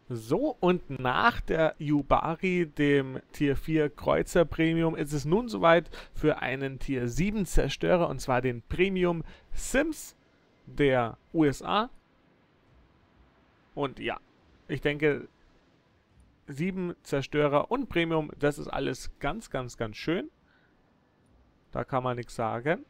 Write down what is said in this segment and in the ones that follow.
So, und nach der Yubari, dem Tier 4 Kreuzer Premium, ist es nun soweit für einen Tier 7 Zerstörer, und zwar den Premium Sims der USA. Und ja, ich denke, 7 Zerstörer und Premium, das ist alles ganz, ganz, ganz schön. Da kann man nichts sagen.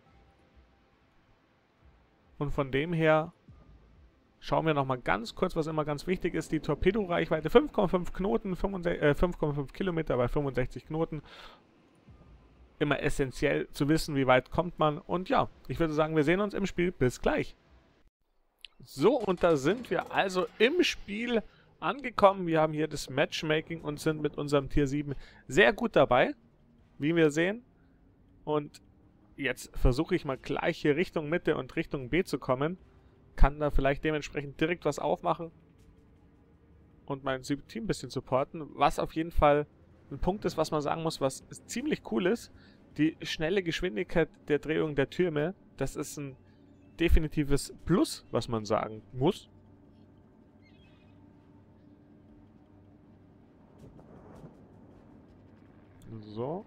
Und von dem her schauen wir nochmal ganz kurz, was immer ganz wichtig ist. Die Torpedoreichweite 5,5 Knoten, 5,5 Kilometer bei 65 Knoten. Immer essentiell zu wissen, wie weit kommt man. Und ja, ich würde sagen, wir sehen uns im Spiel. Bis gleich. So, und da sind wir also im Spiel angekommen. Wir haben hier das Matchmaking und sind mit unserem Tier 7 sehr gut dabei, wie wir sehen. Und jetzt versuche ich mal gleich hier Richtung Mitte und Richtung B zu kommen. Kann da vielleicht dementsprechend direkt was aufmachen und mein Team ein bisschen supporten. Was auf jeden Fall ein Punkt ist, was man sagen muss, was ziemlich cool ist. Die schnelle Geschwindigkeit der Drehung der Türme, das ist ein definitives Plus, was man sagen muss. So.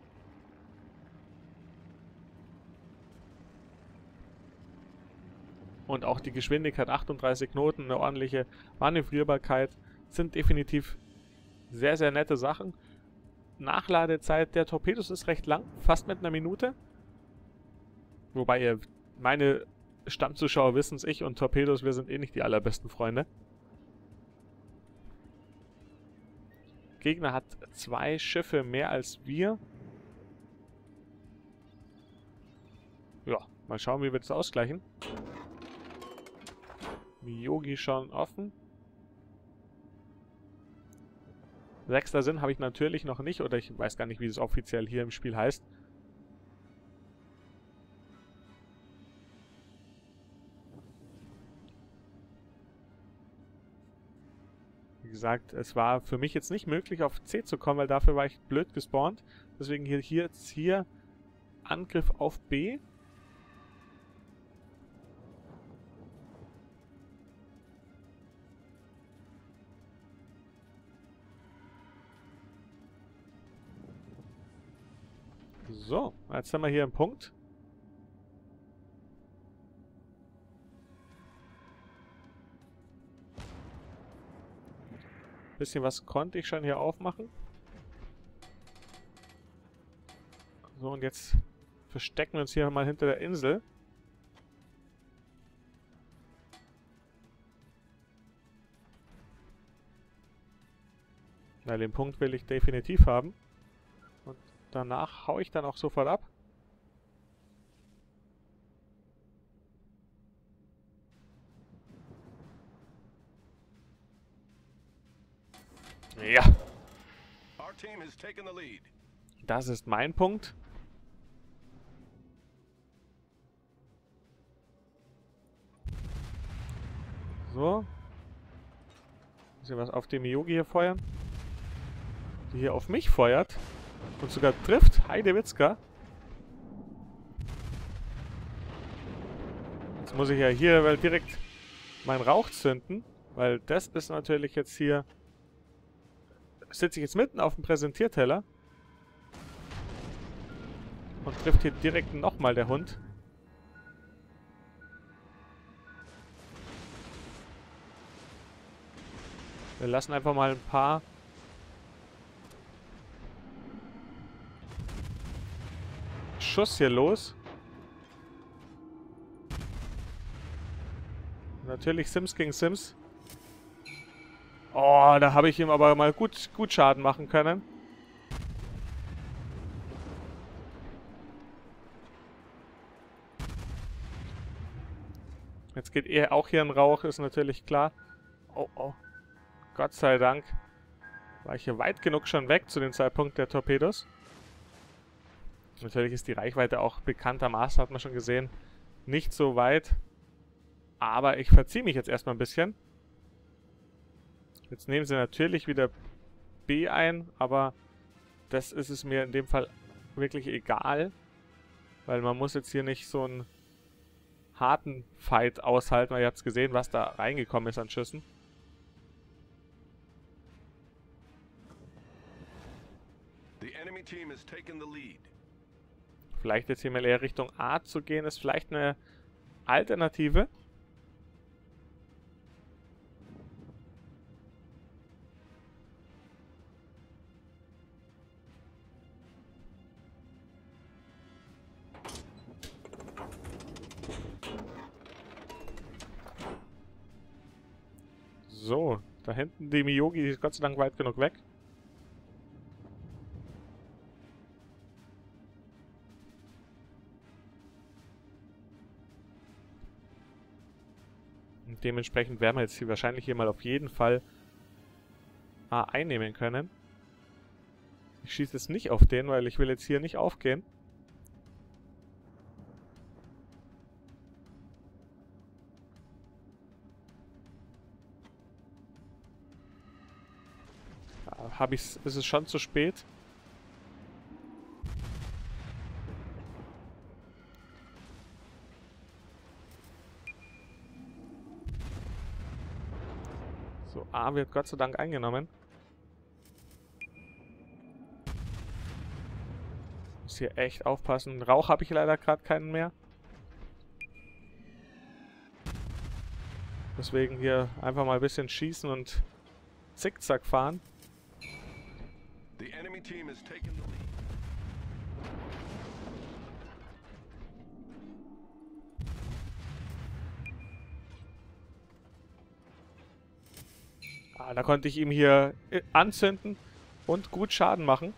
Und auch die Geschwindigkeit, 38 Knoten, eine ordentliche Manövrierbarkeit, sind definitiv sehr, sehr nette Sachen. Nachladezeit der Torpedos ist recht lang, fast mit einer Minute. Wobei meine Stammzuschauer wissen es, ich und Torpedos, wir sind eh nicht die allerbesten Freunde. Gegner hat 2 Schiffe mehr als wir. Ja, mal schauen, wie wir das ausgleichen. Yogi schon offen. 6. Sinn habe ich natürlich noch nicht, oder ich weiß gar nicht, wie es offiziell hier im Spiel heißt. Wie gesagt, es war für mich jetzt nicht möglich, auf C zu kommen, weil dafür war ich blöd gespawnt. Deswegen hier Angriff auf B. So, jetzt haben wir hier einen Punkt. Bisschen was konnte ich schon hier aufmachen. So, und jetzt verstecken wir uns hier mal hinter der Insel. Na, den Punkt will ich definitiv haben. Und danach haue ich dann auch sofort ab. Ja. Das ist mein Punkt. So. Muss ich was auf dem Yogi hier feuern? Die hier auf mich feuert. Und sogar trifft. Heidewitzka. Jetzt muss ich ja hier direkt meinen Rauch zünden. Weil das ist natürlich jetzt hier... Sitze ich jetzt mitten auf dem Präsentierteller. Und trifft hier direkt nochmal der Hund. Wir lassen einfach mal ein paar... Schuss hier los. Natürlich Sims gegen Sims. Oh, da habe ich ihm aber mal gut Schaden machen können. Jetzt geht auch hier ein Rauch, ist natürlich klar. Oh, oh. Gott sei Dank war ich hier weit genug schon weg zu dem Zeitpunkt der Torpedos. Natürlich ist die Reichweite auch bekanntermaßen, hat man schon gesehen, nicht so weit. Aber ich verziehe mich jetzt erstmal ein bisschen. Jetzt nehmen sie natürlich wieder B ein, aber das ist es mir in dem Fall wirklich egal. Weil man muss jetzt hier nicht so einen harten Fight aushalten, weil ihr habt es gesehen, was da reingekommen ist an Schüssen. team has taken the lead. Vielleicht jetzt hier mal eher Richtung A zu gehen, ist vielleicht eine Alternative. So, da hinten die Miyogi, die ist Gott sei Dank weit genug weg. Und dementsprechend werden wir jetzt hier wahrscheinlich hier mal auf jeden Fall A einnehmen können. Ich schieße jetzt nicht auf den, weil ich will jetzt hier nicht aufgehen. Da ist es schon zu spät. So, A wird Gott sei Dank eingenommen. Muss hier echt aufpassen. Rauch habe ich leider gerade keinen mehr. Deswegen hier einfach mal ein bisschen schießen und zickzack fahren. The enemy team has taken the lead. Ah, da konnte ich ihm hier anzünden und gut Schaden machen.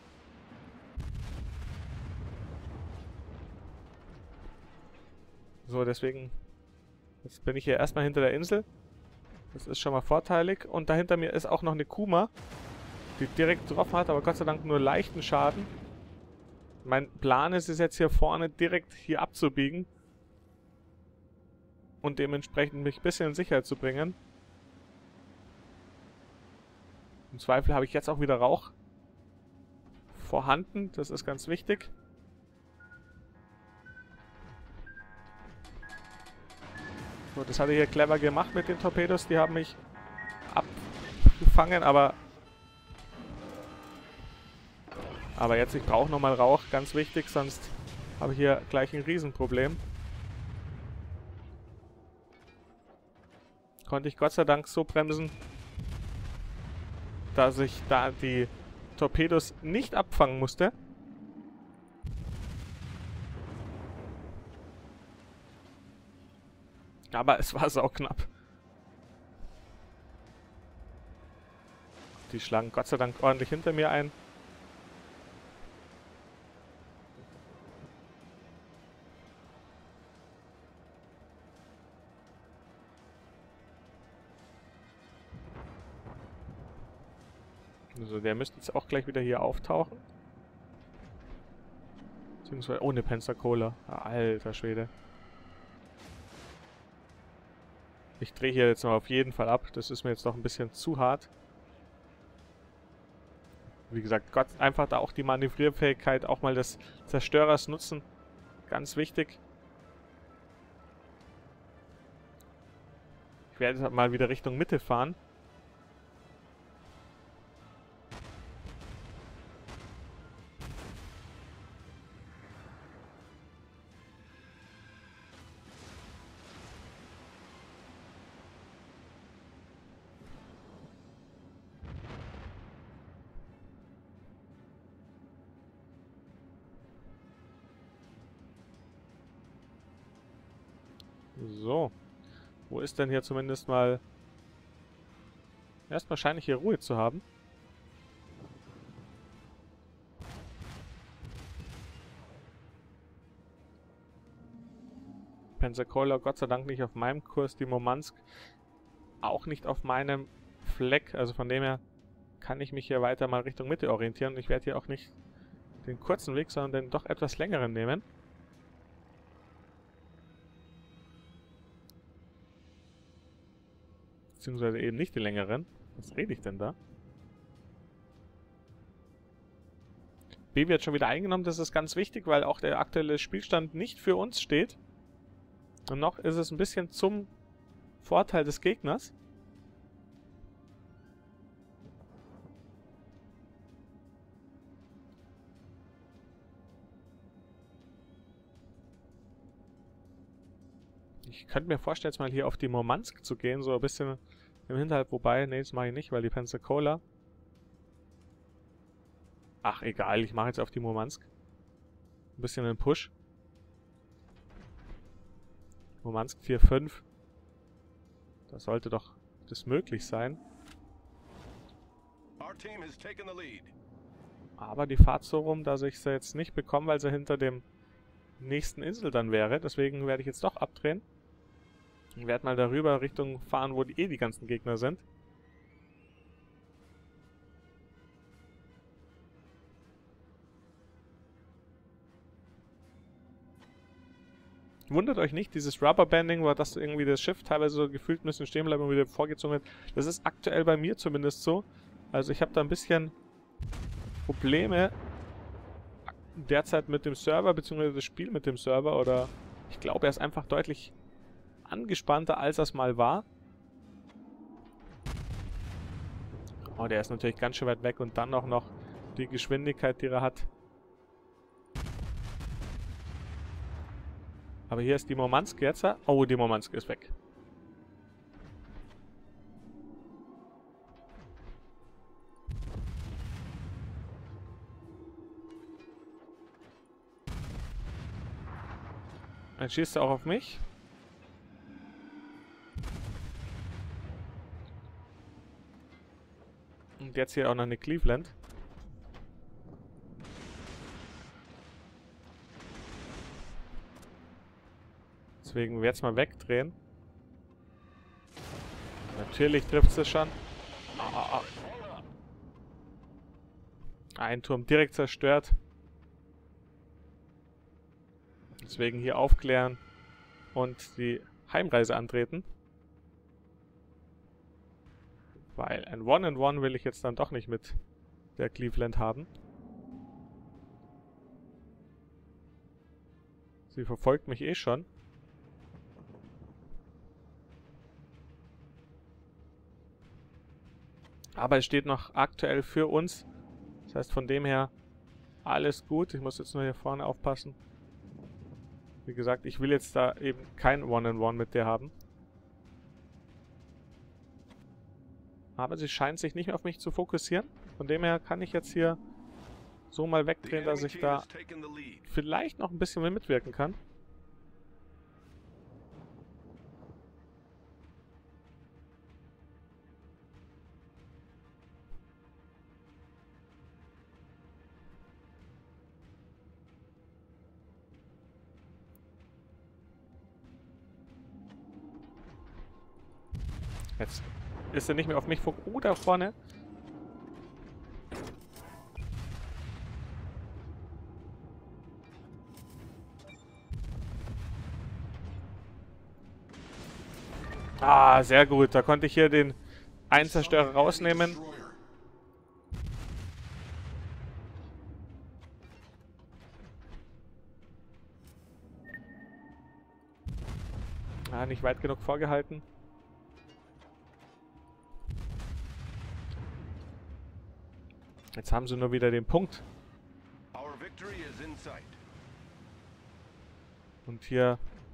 So, deswegen jetzt bin ich hier erstmal hinter der Insel. Das ist schon mal vorteilig. Und dahinter mir ist auch noch eine Kuma, die direkt getroffen hat, aber Gott sei Dank nur leichten Schaden. Mein Plan ist es jetzt hier vorne direkt hier abzubiegen und dementsprechend mich ein bisschen in Sicherheit zu bringen. Im Zweifel habe ich jetzt auch wieder Rauch vorhanden, das ist ganz wichtig. So, das hatte ich hier clever gemacht mit den Torpedos, die haben mich abgefangen, aber jetzt, ich brauche nochmal Rauch, ganz wichtig, sonst habe ich hier gleich ein Riesenproblem. Konnte ich Gott sei Dank so bremsen, dass ich da die Torpedos nicht abfangen musste. Aber es war sauknapp. Die schlagen Gott sei Dank ordentlich hinter mir ein. Also der müsste jetzt auch gleich wieder hier auftauchen. Beziehungsweise ohne Pensacola. Alter Schwede. Ich drehe hier jetzt mal auf jeden Fall ab. Das ist mir jetzt noch ein bisschen zu hart. Wie gesagt, Gott, einfach da auch die Manövrierfähigkeit, auch mal des Zerstörers nutzen. Ganz wichtig. Ich werde jetzt mal wieder Richtung Mitte fahren. So. Wo ist denn hier zumindest mal... Erst wahrscheinlich hier Ruhe zu haben. Pensacola Gott sei Dank nicht auf meinem Kurs, die Murmansk auch nicht auf meinem Fleck. Also von dem her kann ich mich hier weiter mal Richtung Mitte orientieren. Ich werde hier auch nicht den kurzen Weg, sondern den doch etwas längeren nehmen. Beziehungsweise eben nicht den längeren. Was rede ich denn da? B wird schon wieder eingenommen, das ist ganz wichtig, weil auch der aktuelle Spielstand nicht für uns steht. Und noch ist es ein bisschen zum Vorteil des Gegners. Ich könnte mir vorstellen, jetzt mal hier auf die Murmansk zu gehen, so ein bisschen im Hinterhalt. Wobei, nee, das mache ich nicht, weil die Pensacola... Ach, egal, ich mache jetzt auf die Murmansk. Ein bisschen einen Push. Murmansk 4-5. Da sollte doch das möglich sein. Our team has taken the lead. Aber die Fahrt so rum, dass ich sie jetzt nicht bekomme, weil sie hinter dem nächsten Insel dann wäre. Deswegen werde ich jetzt doch abdrehen. Und werde mal darüber Richtung fahren, wo die ganzen Gegner sind. Wundert euch nicht, dieses Rubberbanding, war das irgendwie das Schiff teilweise so gefühlt ein bisschen stehen bleiben und wieder vorgezogen wird. Das ist aktuell bei mir zumindest so. Also ich habe da ein bisschen Probleme derzeit mit dem Server, beziehungsweise das Spiel mit dem Server. Oder ich glaube, er ist einfach deutlich angespannter, als das mal war. Oh, der ist natürlich ganz schön weit weg und dann auch noch die Geschwindigkeit, die er hat. Aber hier ist die Murmansk jetzt. Oh, die Murmansk ist weg. Dann schießt er auch auf mich. Und jetzt hier auch noch eine Cleveland. Deswegen werde ich jetzt mal wegdrehen. Natürlich trifft es schon. Ein Turm direkt zerstört. Deswegen hier aufklären und die Heimreise antreten. Weil ein One-in-One will ich jetzt dann doch nicht mit der Cleveland haben. Sie verfolgt mich eh schon. Aber es steht noch aktuell für uns. Das heißt, von dem her alles gut. Ich muss jetzt nur hier vorne aufpassen. Wie gesagt, ich will jetzt da eben kein One-in-One mit der haben. Aber sie scheint sich nicht mehr auf mich zu fokussieren. Von dem her kann ich jetzt hier so mal wegdrehen, dass ich da vielleicht noch ein bisschen mehr mitwirken kann. Jetzt ist er nicht mehr auf mich fokussiert. Oh, da vorne. Ah, sehr gut. Da konnte ich hier den einen Zerstörer rausnehmen. Ah, nicht weit genug vorgehalten. Jetzt haben sie nur wieder den Punkt. Und hier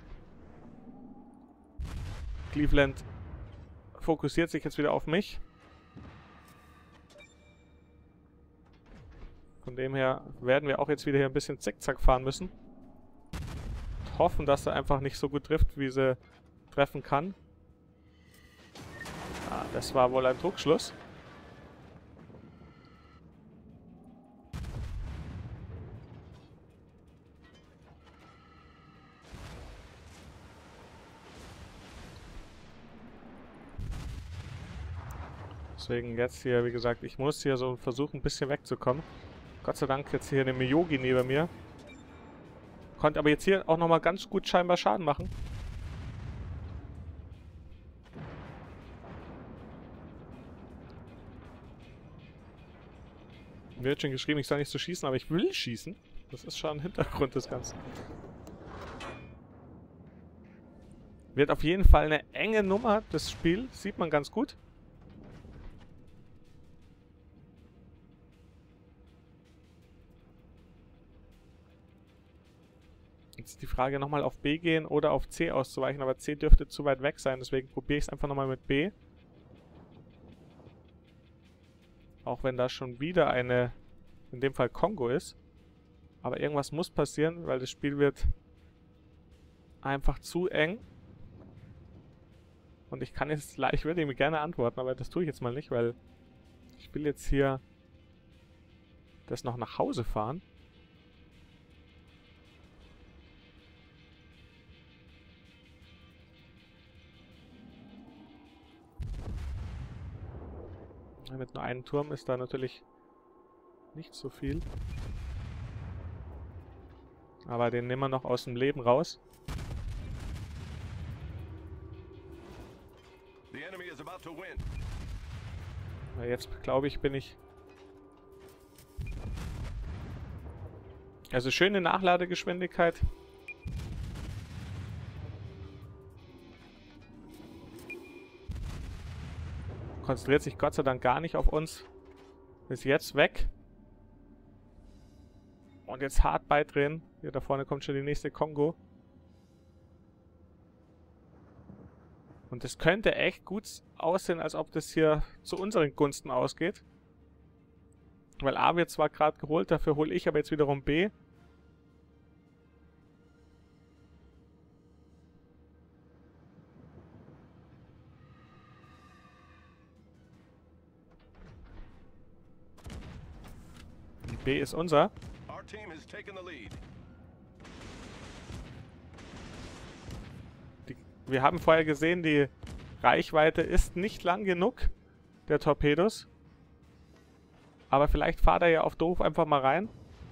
Cleveland fokussiert sich jetzt wieder auf mich. Von dem her werden wir auch jetzt wieder hier ein bisschen zickzack fahren müssen. Und hoffen, dass er einfach nicht so gut trifft, wie sie treffen kann. Ah, das war wohl ein Druckschluss. Deswegen jetzt hier, wie gesagt, ich muss hier so versuchen, ein bisschen wegzukommen. Gott sei Dank jetzt hier eine Miyogi neben mir. Konnte aber jetzt hier auch nochmal ganz gut scheinbar Schaden machen. Mir wird schon geschrieben, ich soll nicht so schießen, aber ich will schießen. Das ist schon ein Hintergrund des Ganzen. Wird auf jeden Fall eine enge Nummer, das Spiel. Sieht man ganz gut. Jetzt die Frage, nochmal auf B gehen oder auf C auszuweichen, aber C dürfte zu weit weg sein, deswegen probiere ich es einfach nochmal mit B. Auch wenn da schon wieder eine, in dem Fall Kongo ist. Aber irgendwas muss passieren, weil das Spiel wird einfach zu eng. Und ich kann jetzt, ich würde ihm gerne antworten, aber das tue ich jetzt mal nicht, weil ich will jetzt hier das noch nach Hause fahren. Mit nur einem Turm ist da natürlich nicht so viel. Aber den nehmen wir noch aus dem Leben raus. Jetzt glaube ich, bin ich... Also schöne Nachladegeschwindigkeit. Konzentriert sich Gott sei Dank gar nicht auf uns. Ist jetzt weg. Und jetzt hart beidrehen. Hier da vorne kommt schon die nächste Kongo. Und es könnte echt gut aussehen, als ob das hier zu unseren Gunsten ausgeht. Weil A wird zwar gerade geholt, dafür hole ich aber jetzt wiederum B. B ist unser. Wir haben vorher gesehen, die Reichweite ist nicht lang genug, der Torpedos. Aber vielleicht fahrt er ja auf doof einfach mal rein.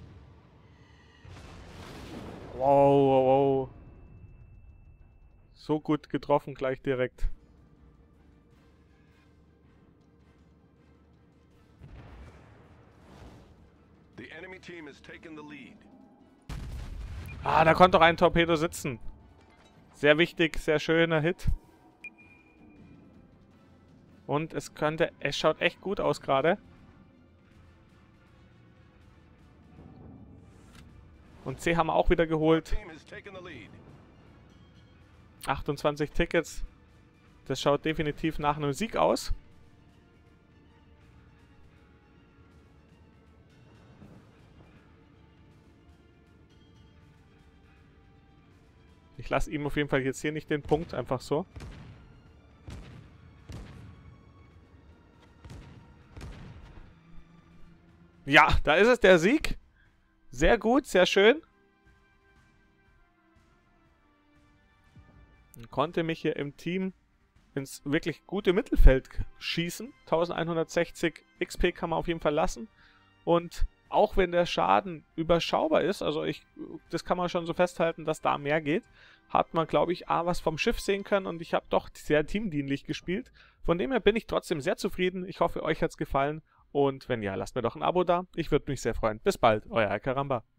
Wow, wow, wow. So gut getroffen gleich direkt. Ah, da konnte doch ein Torpedo sitzen. Sehr wichtig, sehr schöner Hit. Und es schaut echt gut aus gerade. Und C haben wir auch wieder geholt. 28 Tickets. Das schaut definitiv nach einem Sieg aus. Ich lasse ihm auf jeden Fall jetzt hier nicht den Punkt, einfach so. Ja, da ist es, der Sieg. Sehr gut, sehr schön. Konnte mich hier im Team ins wirklich gute Mittelfeld schießen. 1160 XP kann man auf jeden Fall lassen. Und auch wenn der Schaden überschaubar ist, also das kann man schon so festhalten, dass da mehr geht, hat man, glaube ich, was vom Schiff sehen können und ich habe doch sehr teamdienlich gespielt. Von dem her bin ich trotzdem sehr zufrieden. Ich hoffe, euch hat es gefallen und wenn ja, lasst mir doch ein Abo da. Ich würde mich sehr freuen. Bis bald, euer Alcaramba.